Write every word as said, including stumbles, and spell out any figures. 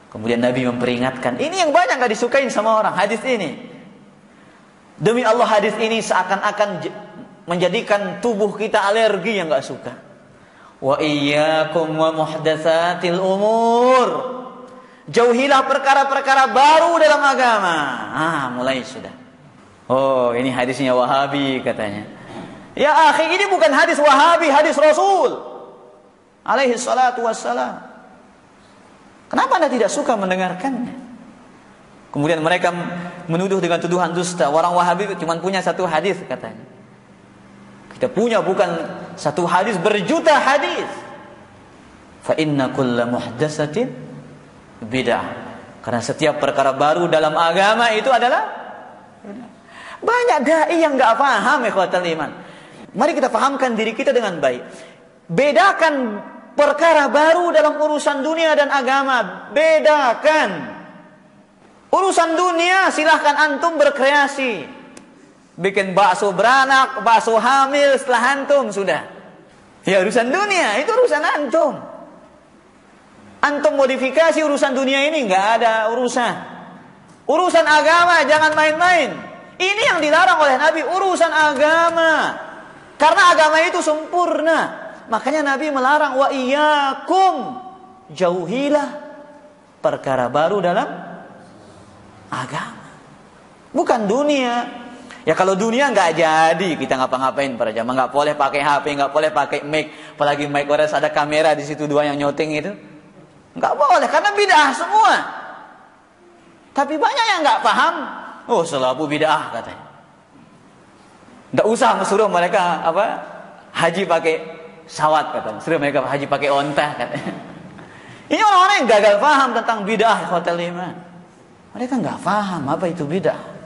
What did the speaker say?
Kemudian Nabi memperingatkan. Ini yang banyak gak disukain sama orang, hadis ini. Demi Allah hadis ini seakan-akan menjadikan tubuh kita alergi yang gak suka. Wa iyyakum wa muhdatsatil umur. Jauhilah perkara-perkara baru dalam agama. Ah, mulai sudah. Oh, ini hadisnya Wahabi katanya. Ya akhi, ini bukan hadis Wahabi, hadis Rasul alaihi salatu wassalam. Kenapa Anda tidak suka mendengarkannya? Kemudian mereka menuduh dengan tuduhan dusta. Orang Wahabi cuma punya satu hadis katanya. Kita punya bukan satu hadis, berjuta hadis. Fa inna kulla muhdatsatin bid'ah. Karena setiap perkara baru dalam agama itu adalah bid'ah. Banyak dai yang enggak paham ikhwatal iman. Mari kita pahamkan diri kita dengan baik. Bedakan perkara baru dalam urusan dunia dan agama. Bedakan. Urusan dunia silahkan antum berkreasi. Bikin bakso beranak, bakso hamil setelah antum sudah. Ya urusan dunia, itu urusan antum. Antum modifikasi urusan dunia ini, nggak ada urusan. Urusan agama jangan main-main. Ini yang dilarang oleh Nabi, urusan agama. Karena agama itu sempurna. Makanya Nabi melarang, wa iyyakum, jauhilah perkara baru dalam agama. Bukan dunia. Ya kalau dunia nggak jadi kita ngapa-ngapain para jamaah, nggak boleh pakai H P, nggak boleh pakai mic, apalagi mic orang ada kamera di situ dua yang nyoting itu, nggak boleh karena bid'ah semua. Tapi banyak yang nggak paham, oh selalu bid'ah katanya. Nggak usah suruh mereka apa haji pakai sawat katanya, suruh mereka haji pakai onta katanya. Ini orang-orang yang gagal paham tentang bid'ah hotel iman. Mereka nggak paham apa itu bid'ah.